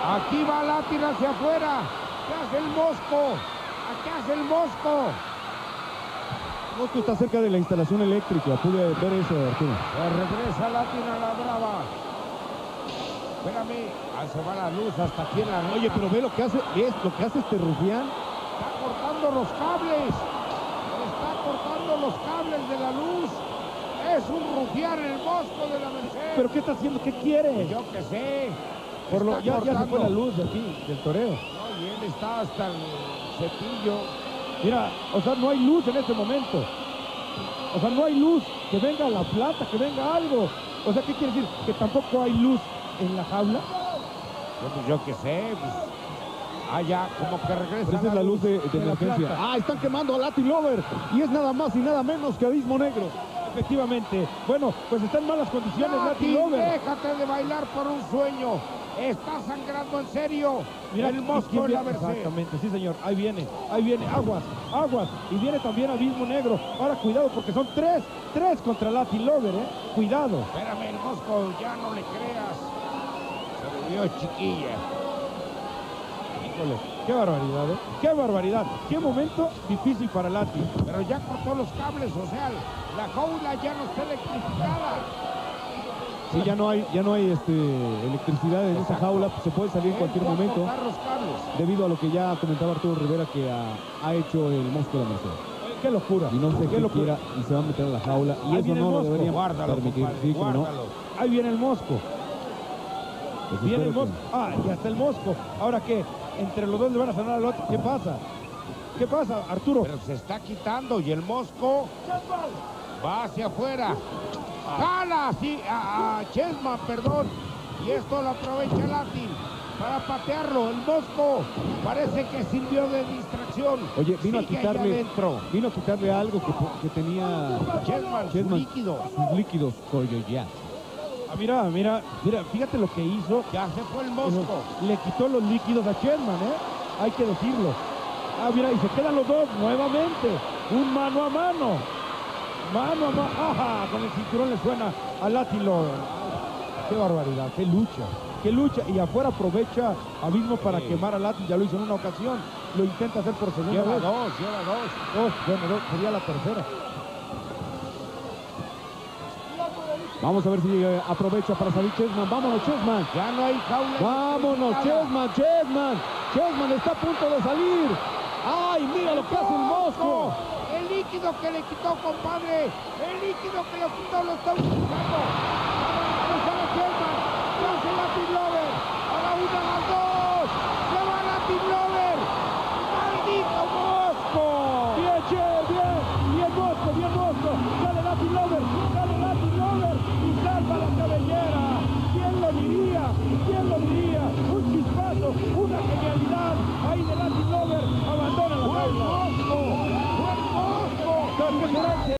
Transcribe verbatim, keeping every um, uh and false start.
Aquí va Latin hacia afuera. ¿Qué hace el Mosco? ¿Qué hace el Mosco? El Mosco está cerca de la instalación eléctrica. Pude ver eso, Arturo. Se regresa Latin a la brava. Espérame. Ahí se va la luz hasta aquí en la arena. Oye, pero ve lo que hace, es lo que hace este rufián. Está cortando los cables. Está cortando los cables de la luz. Es un rufián el Mosco de la Merced. ¿Pero qué está haciendo? ¿Qué quiere? Yo qué sé. Por lo, ya, ya se fue la luz. luz de aquí, del toreo. No, y él está hasta el cepillo. Mira, o sea, no hay luz en este momento. O sea, no hay luz. Que venga la plata, que venga algo. O sea, ¿qué quiere decir? Que tampoco hay luz en la jaula. Yo, pues, yo qué sé. Pues, ah, ya, como que regresa. Pero esa es la luz de, de de la emergencia. plata. Ah, están quemando a Latin Lover. Y es nada más y nada menos que Abismo Negro. Efectivamente. Bueno, pues está en malas condiciones Latin Latin, Lover. déjate de bailar por un sueño. Está sangrando en serio. Mira, el ¿y Mosco quién en la viene? Merced. Exactamente, sí señor, ahí viene, ahí viene, aguas, aguas, y viene también Abismo Negro. Ahora cuidado porque son tres, tres contra Latin Lover, eh, cuidado. Espérame, el Mosco, ya no le creas. Se volvió chiquilla. Híjole, qué barbaridad, eh, qué barbaridad, qué momento difícil para Latin. Pero ya cortó los cables, o sea, la jaula ya no está electrificada. Sí, ya no hay, ya no hay este, electricidad en esa jaula, pues se puede salir en Él cualquier fue a momento, cortar los cables. debido a lo que ya comentaba Arturo Rivera que ha, ha hecho el Mosco de la Merced. Qué locura. Y no sé qué qué locura. quiera y se va a meter a la jaula y Ahí eso viene no el lo Mosco. deberían Guárdalo, permitir. compadre, Sí, cómo no. guárdalo. Ahí viene el Mosco. Pues Viene el espero Mosco. Ah, y hasta el Mosco. ¿Ahora qué? Entre los dos le van a sanar al otro. ¿Qué pasa? ¿Qué pasa, Arturo? Pero se está quitando y el Mosco va hacia afuera. Jala sí, a, a Chessman, perdón. Y esto lo aprovecha Latin para patearlo. El Mosco parece que sirvió de distracción. Oye, vino Sigue a allá quitarle, adentro. vino a quitarle algo que, que tenía Chessman, Chessman, sus líquidos. sus líquidos. Oye, ya. Ah, mira, mira, mira, fíjate lo que hizo. Ya se fue el Mosco. Le quitó los líquidos a Chessman, ¿eh? Hay que decirlo. Ah, mira, y se quedan los dos nuevamente. Un mano a mano. Mano a mano. ¡Ajá! Con el cinturón le suena a Latin Lover. Qué barbaridad, qué lucha. Qué lucha. Y afuera aprovecha Abismo para Sí. quemar a Latin. Ya lo hizo en una ocasión. Lo intenta hacer por segunda Lleva vez. dos, lleva dos. Dos, bueno, dos, sería la tercera. Vamos a ver si eh, aprovecha para salir Chessman. Vámonos, Chessman. Ya no hay jaula. Vámonos, electrificada. Chessman, Chessman. Chessman está a punto de salir. ¡Ay, mira lo que hace el Mosco! El líquido que le quitó, compadre. El líquido que le quitó lo está utilizando. Ahora sale Chessman. ¿Qué hace Latin Lover? Ahora una, las dos. Se va Latin Lover. ¡Maldito Mosco! Bien, Che, bien. Bien Mosco, bien Mosco. Sale Latin Lover, sale Latin Lover y salva la cabellera. ¿Quién lo diría? ¿Quién lo diría? Un chispazo, una genialidad. Ahí de Latin Lover abandona la ¡Buen jaula. Mosco! ¡Buen Mosco! ¿Qué será?